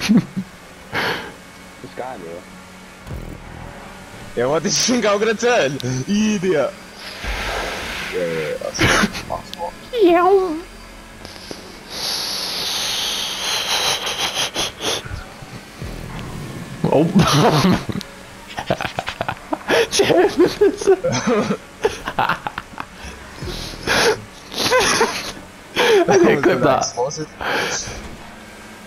Ist geil, oder? Ja, warte, ich bin auch gerade erzählen. Idiot. Also, mach's mal. Ja. Oh. Okay, guck da. Was ist?